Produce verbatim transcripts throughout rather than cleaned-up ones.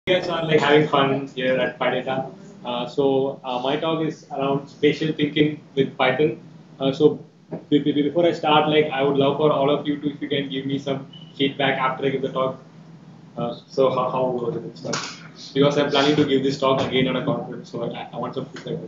guys are like having fun here at PyData. Uh, so uh, my talk is around spatial thinking with Python. Uh, so be- be- before I start, like I would love for all of you to, if you can give me some feedback after I give the talk. Uh, so how, how was it stuff? Because I'm planning to give this talk again at a conference, so I, I want some feedback.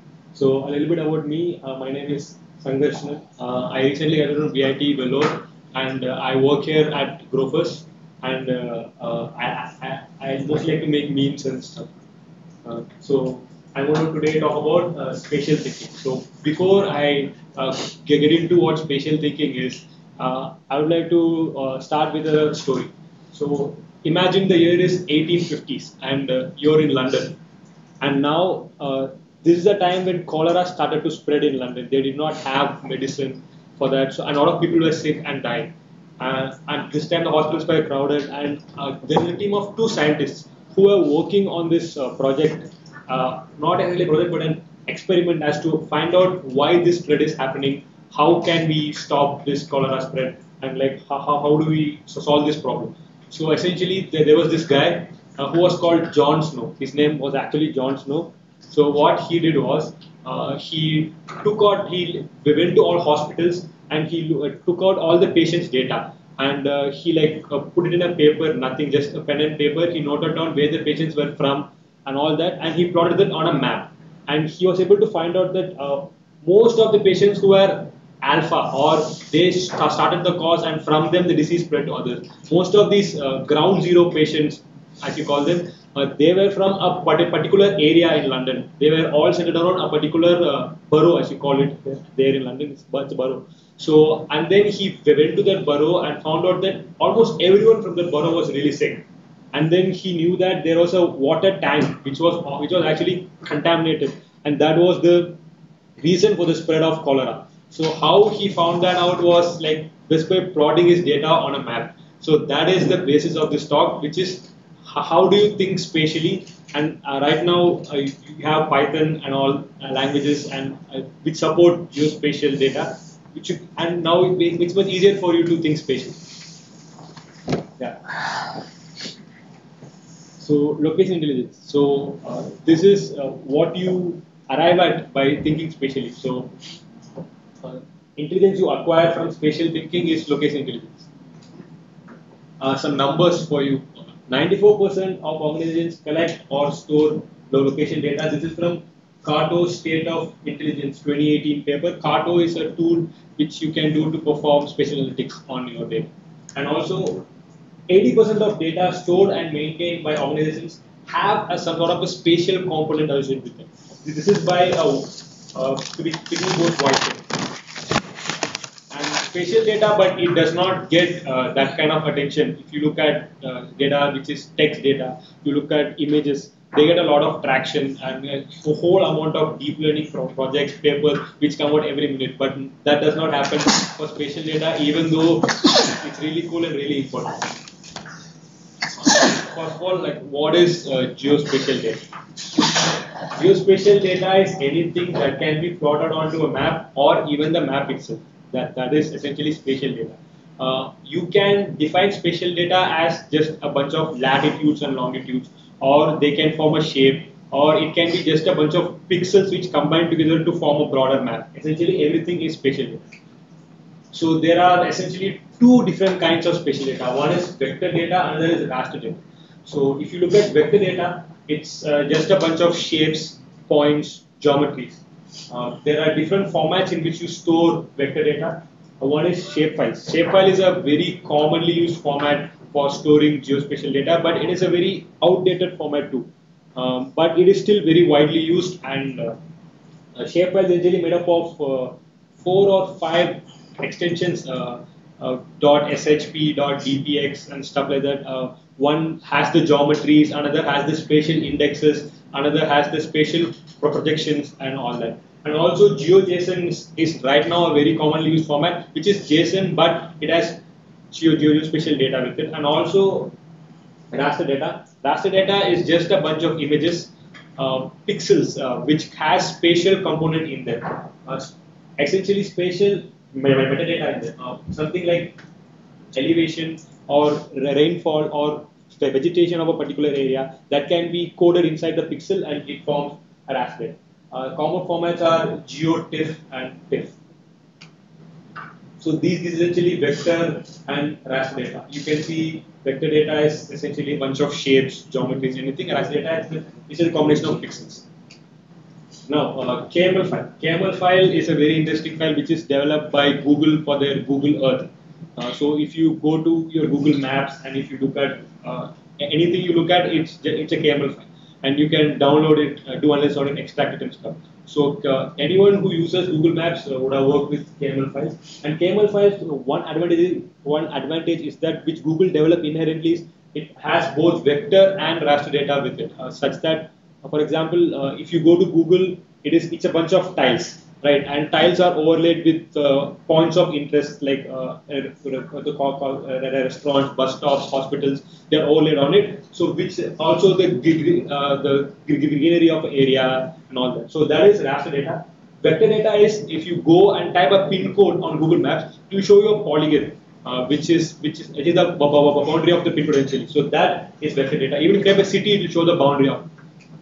So a little bit about me. Uh, my name is Sangarshanan. Uh, I recently graduated from B I T Bangalore, and uh, I work here at Grofus. And uh, uh, I, I, I just like to make memes and stuff. Uh, so I'm going to today talk about uh, spatial thinking. So before I uh, get get into what spatial thinking is, uh, I would like to uh, start with a story. So imagine the year is eighteen fifties and uh, you're in London. And now uh, this is the time when cholera started to spread in London. They did not have medicine for that, so a lot of people were sick and dying. Uh, and this time the hospitals were crowded, and uh, there is a team of two scientists who were working on this uh, project, uh, not actually a project but an experiment as to find out why this spread is happening, how can we stop this cholera spread, and like how, how, how do we solve this problem. So essentially there, there was this guy uh, who was called John Snow. His name was actually John Snow. So what he did was uh, he took out, he went to all hospitals and he uh, took out all the patients' data and uh, he like uh, put it in a paper, nothing, just a pen and paper. He noted down where the patients were from and all that, and he plotted it on a map. And he was able to find out that uh, most of the patients who were alpha or they st- started the cause and from them the disease spread to others. Most of these uh, ground zero patients, as you call them, uh, they were from a particular area in London. They were all centered around a particular uh, borough, as you call it there in London. It's Bunch borough. So, and then he went to that borough and found out that almost everyone from that borough was really sick. And then he knew that there was a water tank which was which was actually contaminated, and that was the reason for the spread of cholera. So how he found that out was like just by plotting his data on a map. So that is the basis of this talk, which is how do you think spatially? And uh, right now uh, you have Python and all uh, languages and uh, which support geospatial data, which you, and now it makes it's much easier for you to think spatially. Yeah. So location intelligence. So uh, this is uh, what you arrive at by thinking spatially. So uh, intelligence you acquire from spatial thinking is location intelligence. Uh, some numbers for you. ninety-four percent of organizations collect or store location data. This is from Kato State of Intelligence twenty eighteen paper. Kato is a tool which you can do to perform spatial analytics on your data. And also eighty percent of data stored and maintained by organizations have a some sort of a spatial component associated with them. This is by uh, uh, Pitney Bowes White. And spatial data, but it does not get uh, that kind of attention. If you look at uh, data which is text data, you look at images, they get a lot of traction and a whole amount of deep learning pro projects, papers which come out every minute. But that does not happen for spatial data, even though it's really cool and really important. First of all, like what is uh, geospatial data? Geospatial data is anything that can be plotted onto a map or even the map itself. That, that is essentially spatial data. Uh, you can define spatial data as just a bunch of latitudes and longitudes, or they can form a shape, or it can be just a bunch of pixels which combine together to form a broader map. Essentially, everything is spatial data. So there are essentially two different kinds of spatial data. One is vector data, another is raster data. So if you look at vector data, it's uh, just a bunch of shapes, points, geometries. Uh, there are different formats in which you store vector data. Uh, one is shapefile. Shapefile is a very commonly used format for storing geospatial data, but it is a very outdated format too. Um, but it is still very widely used, and uh, a shapefile is usually made up of uh, four or five extensions, uh, uh, .shp, .dpx, and stuff like that. Uh, one has the geometries, another has the spatial indexes, another has the spatial projections, and all that. And also GeoJSON is, is right now a very commonly used format, which is JSON, but it has geo geospatial data with it. And also raster data. Raster data is just a bunch of images, uh, pixels, uh, which has spatial component in them. Uh, essentially spatial metadata in them. Uh, something like elevation or rainfall or vegetation of a particular area that can be coded inside the pixel and it forms a raster data. Uh, common formats are geo, TIFF, and TIFF. So these is essentially vector and raster data. You can see vector data is essentially a bunch of shapes, geometries, anything. Raster data is a combination of pixels. Now, uh, K M L file. K M L file is a very interesting file which is developed by Google for their Google Earth. Uh, so if you go to your Google Maps and if you look at uh, anything you look at, it's it's a K M L file, and you can download it, uh, do analysis on it, extract it and stuff. So uh, anyone who uses Google Maps uh, would have worked with K M L files. And K M L files, uh, one advantage is, one advantage is that which Google developed inherently is it has both vector and raster data with it, uh, such that uh, for example, uh, if you go to Google, it is it's a bunch of tiles, right? And tiles are overlaid with uh, points of interest like uh, the uh, restaurants, bus stops, hospitals. They are overlaid on it. So which also the uh, the greenery of area and all that. So that is raster data. Vector data is if you go and type a pin code on Google Maps, it will show you a polygon. Uh, which is which is it is the boundary of the pin potentially. So that is vector data. Even if you have a city, it will show the boundary of.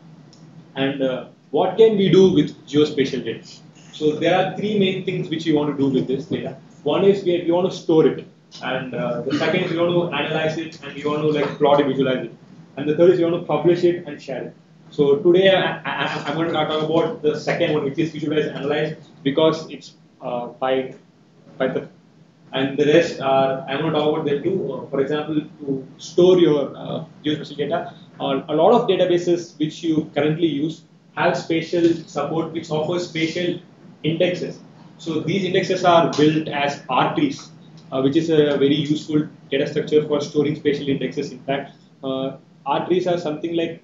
And uh, what can we do with geospatial data? So there are three main things which you want to do with this data. One is we, you want to store it, and uh, the second is you want to analyze it, and you want to like plot it, visualize it, and the third is you want to publish it and share it. So today I, I, I'm going to talk about the second one, which is visualize and analyze, because it's uh, by by the and the rest are I'm going to talk about them too. Uh, for example, to store your uh, geospatial data, uh, a lot of databases which you currently use have spatial support, which offers spatial indexes. So these indexes are built as R trees, uh, which is a very useful data structure for storing spatial indexes. In fact, uh, R trees are something like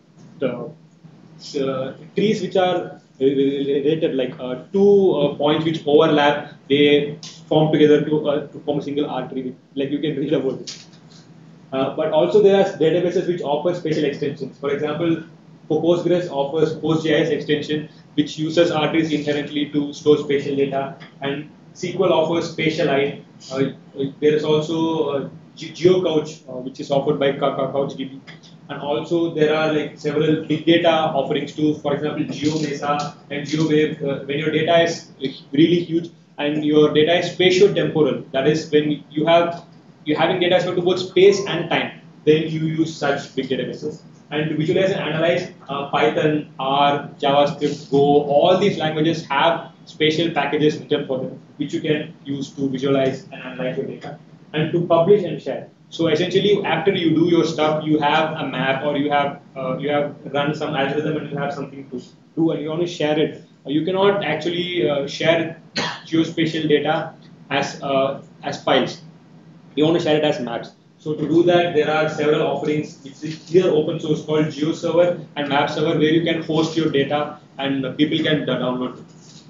the uh, trees which are related, like uh, two uh, points which overlap, they form together to, uh, to form a single R tree. Like you can read about it. Uh, but also there are databases which offer spatial extensions. For example, Postgres offers PostGIS extension which uses R trees inherently to store spatial data, and S Q L offers Spatialite. Uh, there is also uh, GeoCouch, uh, which is offered by CouchDB, and also there are like several big data offerings too. For example, GeoMesa and GeoWave. Uh, when your data is really huge and your data is spatio-temporal, that is when you have you having data to both space and time, then you use such big databases. And to visualize and analyze, uh, Python, R, JavaScript, Go, all these languages have spatial packages written for them, which you can use to visualize and analyze your data. And to publish and share. So essentially, after you do your stuff, you have a map, or you have uh, you have run some algorithm, and you have something to do, and you want to share it. Uh, you cannot actually uh, share geospatial data as uh, as files. You want to share it as maps. So to do that, there are several offerings. It's here open source called GeoServer and MapServer, where you can host your data and people can download it.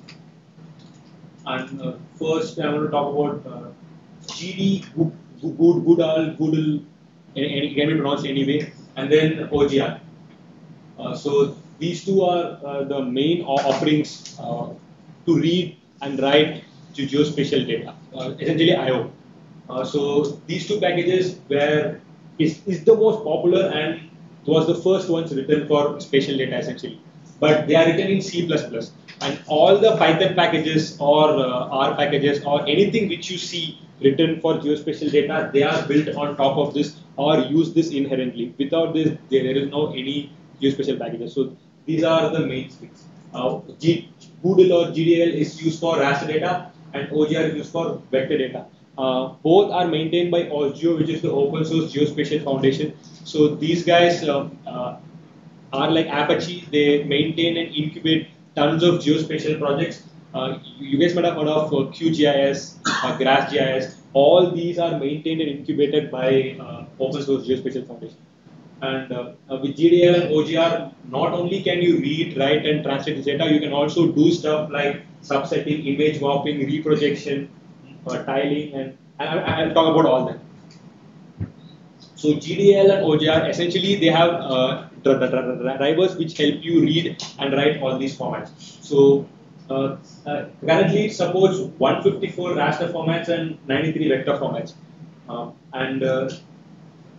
And uh, first, I want to talk about uh, G D, Good, Goodall, Goodle, any, can be pronounced anyway, and then O G R. Uh, so these two are uh, the main offerings uh, to read and write to geospatial data, uh, essentially I O. Uh, so these two packages were is, is the most popular and was the first ones written for spatial data essentially. But they are written in C plus plus, and all the Python packages or uh, R packages or anything which you see written for geospatial data, they are built on top of this or use this inherently. Without this, there, there is no any geospatial packages. So these are the main things. Uh, G, Google or G D L is used for raster data, and O G R is used for vector data. Uh, both are maintained by Osgeo, which is the open source geospatial foundation. So these guys uh, uh, are like Apache. They maintain and incubate tons of geospatial projects. Uh, you, you guys might have heard of uh, QGIS, uh, GraphGIS. All these are maintained and incubated by uh, open source geospatial foundation. And uh, uh, with G D L and O G R, not only can you read, write, and translate this data, you can also do stuff like subsetting, image warping, reprojection, Uh, tiling, and I, I'll talk about all that. So G D L and O G R, essentially they have uh, drivers which help you read and write all these formats. So uh, uh, currently it supports one fifty-four raster formats and ninety-three vector formats. Um, and uh,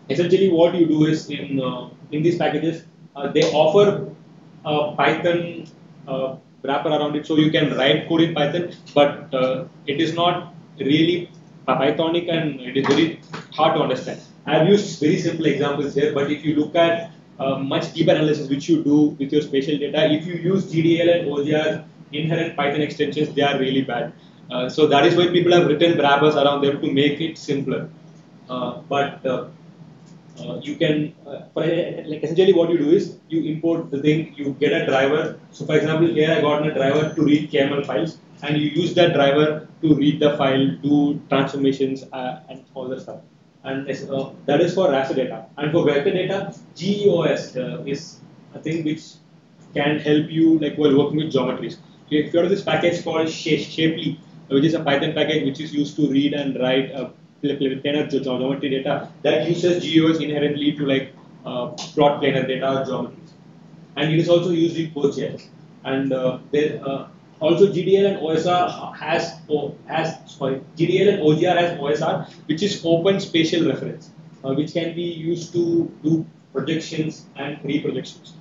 essentially what you do is in uh, in these packages uh, they offer a Python uh, wrapper around it, so you can write code in Python, but uh, it is not really Pythonic and it is very hard to understand. I have used very simple examples here, but if you look at uh, much deeper analysis which you do with your spatial data, if you use G D L and O G R inherent Python extensions, they are really bad. Uh, so that is why people have written wrappers around them to make it simpler. Uh, but uh, uh, you can, uh, for, uh, like essentially what you do is you import the thing, you get a driver. So for example, here I got a driver to read K M L files, and you use that driver to read the file, do transformations, uh, and all that stuff. And uh, that is for raster data. And for vector data, G E O S uh, is a thing which can help you like while working with geometries. So if you have this package called Shapely, which is a Python package which is used to read and write a planar geometry data, that uses G E O S inherently to like uh, plot planar data or geometries. And it is also used in PostGIS. And uh, there uh, also G D L and O S R has oh, has sorry G D L and O G R has O S R, which is open spatial reference, uh, which can be used to do projections and reprojections.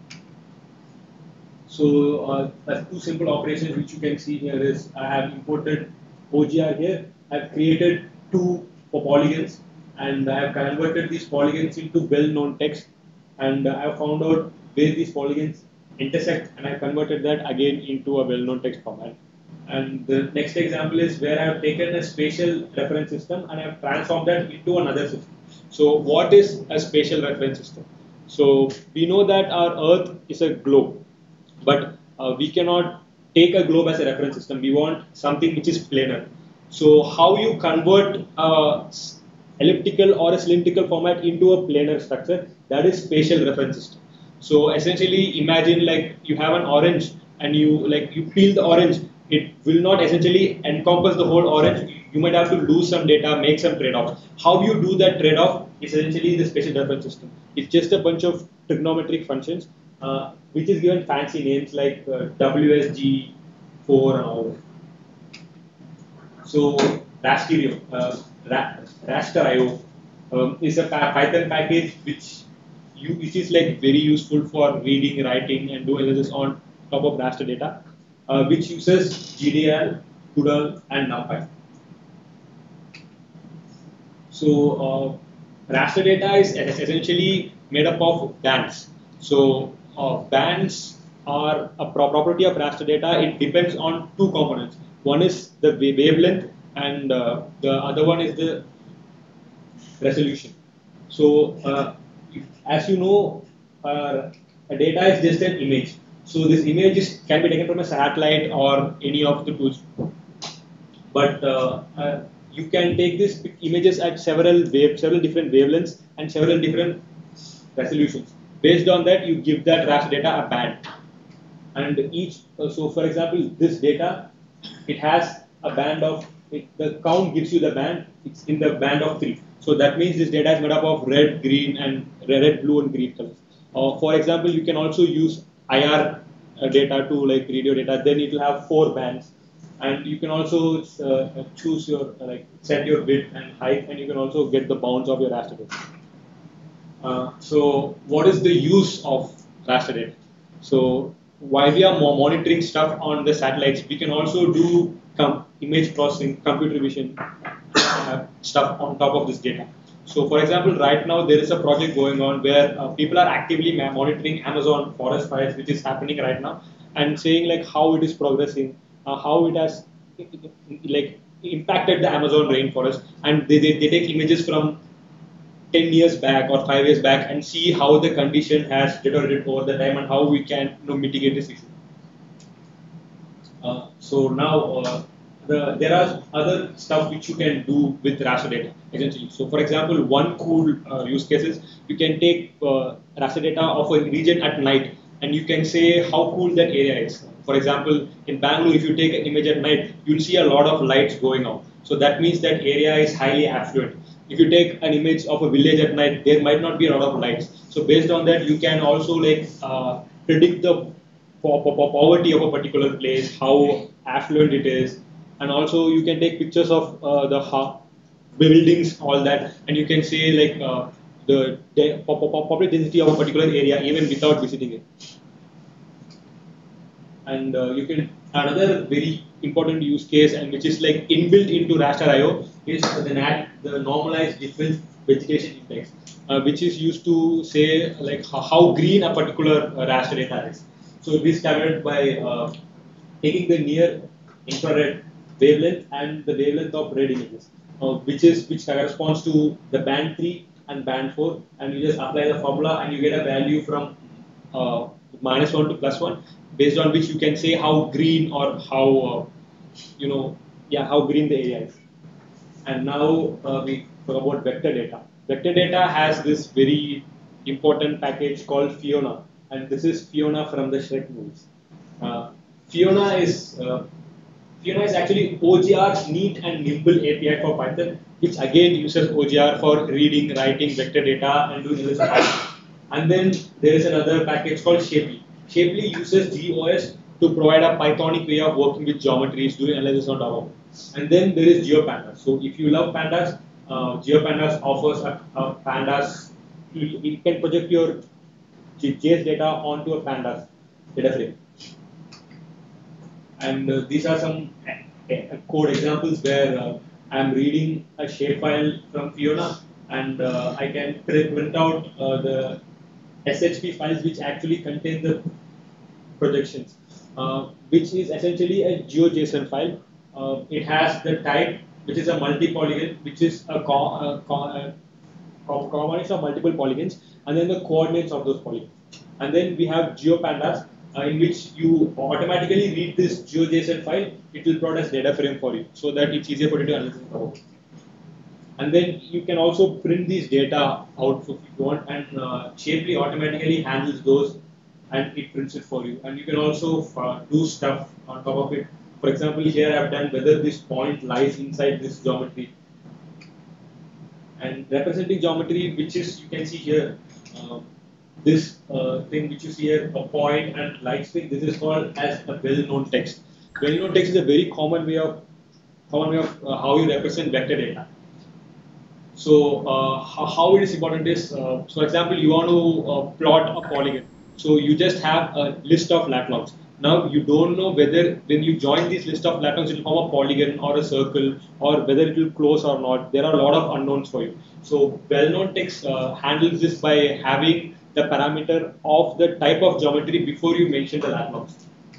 So uh, two simple operations which you can see here is I have imported O G R here. I have created two polygons and I have converted these polygons into well-known text, and I have found out where these polygons intersect, and I converted that again into a well-known text format. And the next example is where I have taken a spatial reference system and I have transformed that into another system. So what is a spatial reference system? So we know that our Earth is a globe, but uh, we cannot take a globe as a reference system. We want something which is planar. So how you convert a elliptical or a cylindrical format into a planar structure, that is spatial reference system. So essentially imagine like you have an orange and you like you peel the orange, it will not essentially encompass the whole orange. You might have to lose some data, make some trade-offs. How you do that trade-off is essentially the spatial reference system. It's just a bunch of trigonometric functions uh, which is given fancy names like uh, W S G four and all that. So Rasterio, uh, Raster I O um, is a Python package which you, which is like very useful for reading, writing, and doing analysis on top of raster data, uh, which uses G D L, Doodle, and NumPy. So uh, raster data is essentially made up of bands. So uh, bands are a pro property of raster data. It depends on two components. One is the wavelength, and uh, the other one is the resolution. So uh, if, as you know, uh, a data is just an image. So this image is, can be taken from a satellite or any of the tools. But uh, uh, you can take these images at several wave, several different wavelengths and several different resolutions. Based on that, you give that raster data a band. And each, uh, so for example, this data, it has a band of, it, the count gives you the band, it's in the band of three. So that means this data is made up of red, green, and red, blue, and green colors. Uh, for example, you can also use I R uh, data to like read your data, then it will have four bands. And you can also uh, choose your, uh, like set your width and height, and you can also get the bounds of your raster data. Uh, so what is the use of raster data? So while we are monitoring stuff on the satellites, we can also do com image processing, computer vision uh, stuff on top of this data. So for example, right now there is a project going on where uh, people are actively monitoring Amazon forest fires, which is happening right now, and saying like how it is progressing, uh, how it has like impacted the Amazon rainforest, and they, they, they take images from ten years back or five years back and see how the condition has deteriorated over the time and how we can you know, mitigate this issue. Uh, so now uh, the, there are other stuff which you can do with raster data essentially. So for example, one cool uh, use case is you can take uh, raster data of a region at night and you can say how cool that area is. For example, in Bangalore, if you take an image at night, you'll see a lot of lights going out. So that means that area is highly affluent. If you take an image of a village at night, there might not be a lot of lights. So based on that, you can also like uh, predict the poverty of a particular place, how affluent it is, and also you can take pictures of uh, the buildings, all that, and you can say like uh, the population density of a particular area even without visiting it. And uh, you can another very important use case, and which is like inbuilt into raster I O, is the nat the normalized difference vegetation index, uh, which is used to say like how, how green a particular uh, raster data is. So this is calculated by uh, taking the near infrared wavelength and the wavelength of red images, uh, which is which corresponds to the band three and band four, and you just apply the formula and you get a value from uh, minus one to plus one, based on which you can say how green or how uh, you know yeah how green the area is. And now uh, we talk about vector data. Vector data has this very important package called Fiona, and this is Fiona from the Shrek movies. Uh, Fiona is uh, Fiona is actually O G R's neat and nimble A P I for Python, which again uses O G R for reading, writing vector data and doing this. And then there is another package called Shapely. Shapely uses G O S to provide a Pythonic way of working with geometries, doing analysis on top of it. And then there is GeoPandas. So if you love pandas, uh, GeoPandas offers a, a pandas. You, you can project your J S data onto a pandas data frame. And uh, these are some uh, code examples where uh, I'm reading a shapefile from Fiona, and uh, I can print out uh, the S H P files which actually contain the projections, uh, which is essentially a GeoJSON file. Uh, it has the type, which is a multi-polygon, which is a, co a, co a combination of multiple polygons, and then the coordinates of those polygons. And then we have GeoPandas, uh, in which you automatically read this GeoJSON file. It will provide as data frame for you, so that it's easier for you to analyze. And then you can also print these data out if you want, and uh, Shapely automatically handles those and it prints it for you. And you can also uh, do stuff on top of it. For example, here I've done whether this point lies inside this geometry. And representing geometry, which is, you can see here, uh, this uh, thing which you see here, a point and light string, this is called as a well-known text. Well-known text is a very common way of, common way of uh, how you represent vector data. So uh, how, how it is important is, uh, so for example, you want to uh, plot a polygon. So you just have a list of lat longs. Now you don't know whether when you join this list of lat longs, it will form a polygon or a circle, or whether it will close or not. There are a lot of unknowns for you. So well-known text uh, handles this by having the parameter of the type of geometry before you mention the lat longs.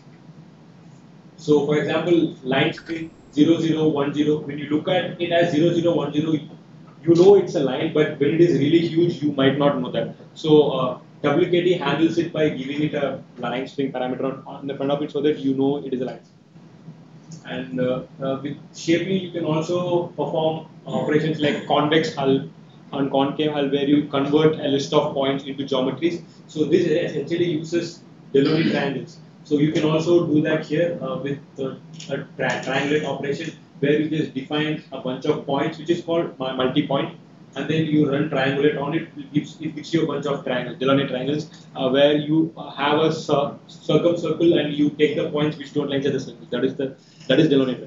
So for example, line string zero zero one zero, when you look at it as zero zero one zero, you know it's a line, but when it is really huge, you might not know that. So uh, W K T handles it by giving it a line string parameter on, on the front of it, so that you know it is a line. And uh, uh, with Shapely, you can also perform operations like convex hull and concave hull, where you convert a list of points into geometries. So this essentially uses Delaunay triangles. So you can also do that here uh, with uh, a tri triangulate operation, where you just define a bunch of points, which is called multi-point, and then you run triangulate on it. It gives, it gives you a bunch of triangles, Delaunay triangles, uh, where you have a cir circumcircle and you take the points which don't lie to the circle. That is the that is Delaunay.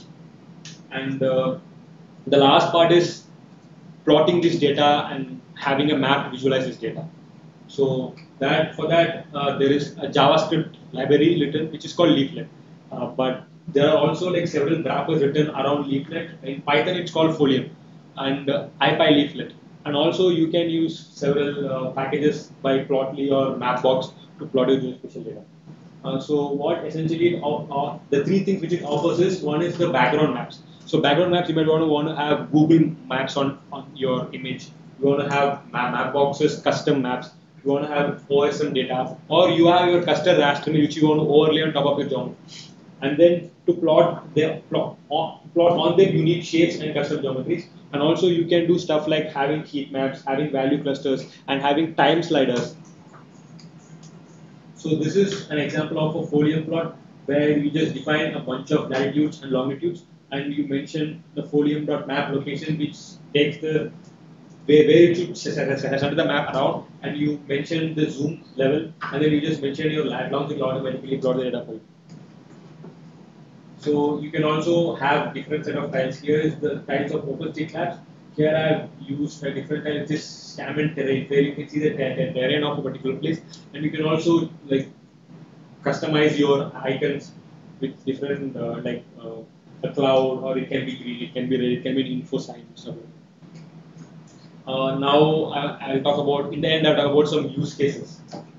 And uh, the last part is plotting this data and having a map to visualize this data. So that for that uh, there is a JavaScript library written which is called Leaflet, uh, but there are also like several wrappers written around Leaflet. In Python, it's called Folium, and uh, IPyLeaflet. And also, you can use several uh, packages by Plotly or Mapbox to plot your spatial data. Uh, so, what essentially uh, uh, the three things which it offers is, one is the background maps. So, background maps, you might want to want to have Google Maps on on your image. You want to have map, map boxes, custom maps. You want to have O S M data, or you have your custom raster which you want to overlay on top of your geometry. And then to plot the plot, plot on them, you need shapes and custom geometries. And also you can do stuff like having heat maps, having value clusters, and having time sliders. So this is an example of a Folium plot, where you just define a bunch of latitudes and longitudes, and you mention the folium.map location, which takes the where, where it should center the map around, and you mention the zoom level, and then you just mention your lat longs, it will automatically plot the data for you. So you can also have different set of tiles. Here is the tiles of OpenStreetMaps. here I've used a different type, which is stem and terrain, where you can see the ter ter terrain of a particular place, and you can also like customize your icons with different uh, like uh, a cloud, or it can be green, it can be red, it can be an info sign, stuff like that. Uh, now I, I'll talk about in the end. I'll talk about some use cases.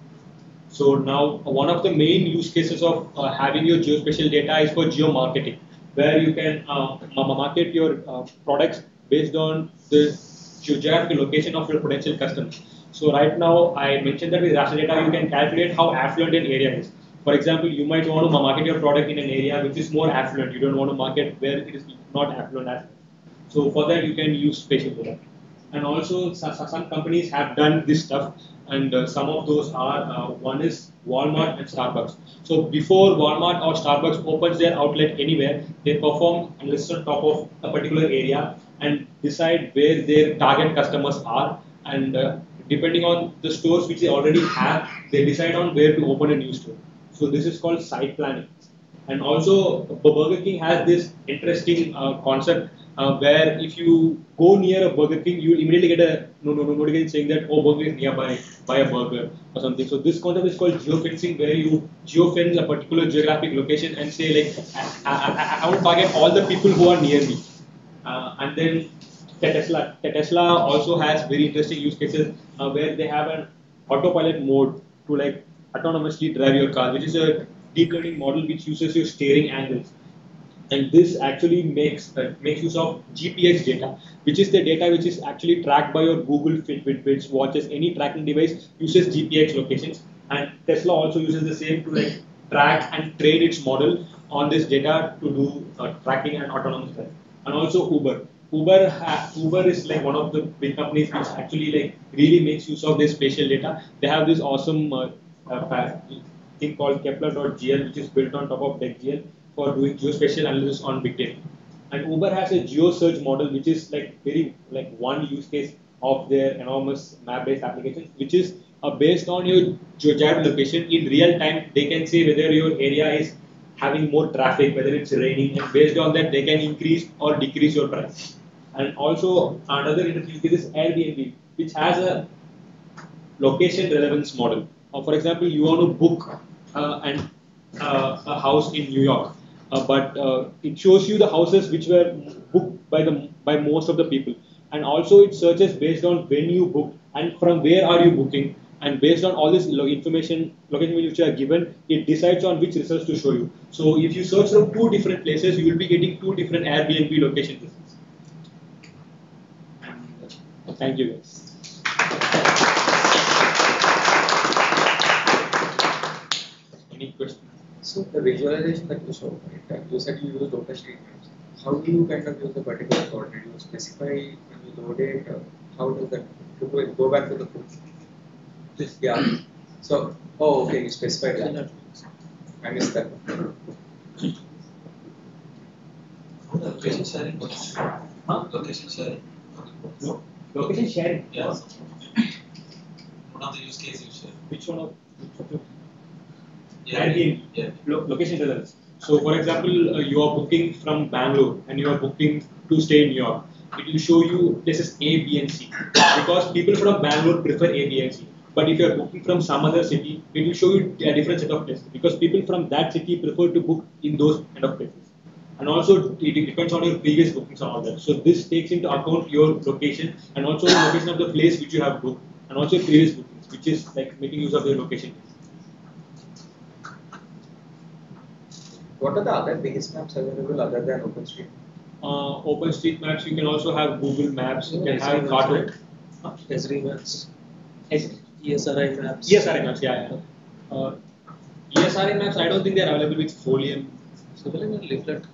So now one of the main use cases of uh, having your geospatial data is for geo marketing, where you can uh, market your uh, products based on the geographic location of your potential customers. So right now I mentioned that with raster data you can calculate how affluent an area is. For example, you might want to market your product in an area which is more affluent. You don't want to market where it is not affluent as much. So for that you can use spatial data. And also some companies have done this stuff, and uh, some of those are uh, one is Walmart and Starbucks. So before Walmart or Starbucks opens their outlet anywhere, they perform analysis on top of a particular area and decide where their target customers are, and uh, depending on the stores which they already have, they decide on where to open a new store. So this is called site planning. And also Burger King has this interesting uh, concept uh, where if you go near a Burger King, you will immediately get a no, no, no notification saying that oh, Burger is nearby, buy a burger or something. So this concept is called geofencing, where you geofence a particular geographic location and say like I, I, I, I want to target all the people who are near me. Uh, and then Tesla, Tesla also has very interesting use cases uh, where they have an autopilot mode to like autonomously drive your car, which is a deep learning model which uses your steering angles. And this actually makes uh, makes use of G P S data, which is the data which is actually tracked by your Google Fitbit, which watches any tracking device uses G P S locations. And Tesla also uses the same to like track and train its model on this data to do uh, tracking and autonomous driving. And also Uber. Uber ha Uber is like one of the big companies which actually like really makes use of this spatial data. They have this awesome uh, uh, thing called Kepler dot G L, which is built on top of DeckGL for doing geospatial analysis on big data. And Uber has a geo search model, which is like very like one use case of their enormous map-based applications, which is uh, based on your geographic location in real time. They can say whether your area is having more traffic, whether it's raining, and based on that they can increase or decrease your price. And also another interesting use case is Airbnb, which has a location relevance model. Uh, for example, you want to book uh, an, uh, a house in New York, uh, but uh, it shows you the houses which were booked by the by most of the people, and also it searches based on when you booked and from where are you booking, and based on all this lo information location which you are given, it decides on which results to show you. So if you search from two different places, you will be getting two different Airbnb location results. Thank you guys. Any questions? So the visualization that you showed, right? You said you used OpenStreetMaps. How do you kind of use a particular coordinate? You specify when you load it. Uh, how does that go, go back to the code? Just yeah. So oh okay, you specified that. I missed that. Location sharing works. Huh? Location sharing. No. Location sharing? Yes. One of the use cases you share. Which one of? Yeah. Airbnb. Yeah. Lo location relevance. So, for example, uh, you are booking from Bangalore and you are booking to stay in New York. It will show you places A, B, and C because people from Bangalore prefer A, B, and C. But if you are booking from some other city, it will show you a different set of places because people from that city prefer to book in those kind of places. And also, it depends on your previous bookings and all that. So, this takes into account your location and also the location of the place which you have booked and also your previous bookings, which is like making use of your location. What are the other base maps available other than OpenStreetMap? Uh, OpenStreetMaps, you can also have Google Maps, you can Oh, have Cartoon. Huh? Esri maps. E S R I maps. E S R I maps, yeah. yeah. Uh, E S R I maps, I don't think they are available with Folium. So, leaflet.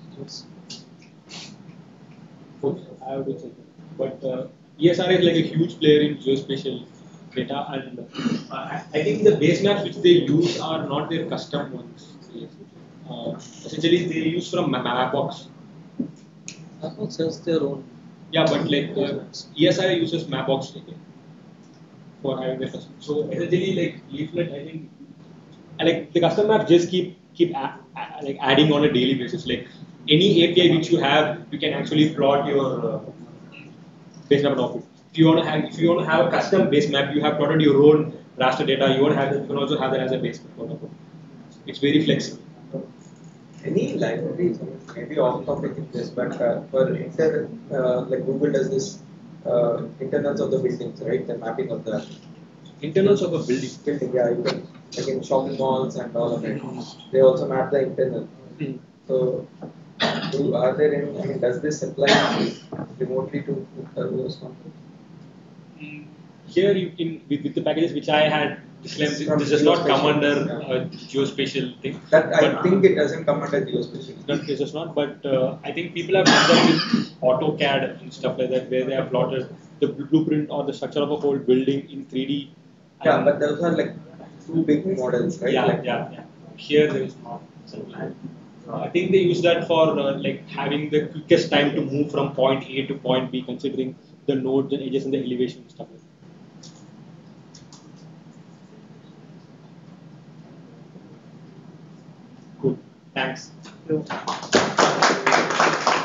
I have to check it. But uh, E S R I is like a huge player in geospatial data, and uh, I, I think the base maps which they use are not their custom ones. Uh, essentially, they use from Mapbox. Mapbox has their own. Yeah, but like uh, E S R I uses Mapbox again for having their custom. So essentially, like leaflet, I think, like the custom maps just keep keep a, a, like adding on a daily basis. Like any A P I which you have, you can actually plot your uh, based on output. If you want to have, if you want to have a custom base map, you have plotted your own raster data. You want to have that, you can also have that as a base map. It's very flexible. Any libraries, maybe off topic in this, but uh, for inter, uh, like Google does this uh, internals of the buildings, right? The mapping of the Internals of a building. building, yeah, you can, like in shopping malls and all of it. They also map the internal. Mm. So, do, are there any? I mean, does this apply remotely to those companies? Mm. Here you can with, with the packages which I had. This, this From does not come geospatial, under yeah. uh, geospatial thing. That I But, think it doesn't come under geospatial. That this is not, but uh, I think people have done that with AutoCAD and stuff like that, where they have plotted the blueprint or the structure of a whole building in three D. Yeah, but those are like two big models, right? Yeah, like, yeah, yeah. Here there is not. Uh, I think they use that for uh, like having the quickest time to move from point A to point B, considering the nodes and edges and the elevation and stuff like that. Cool. Thanks.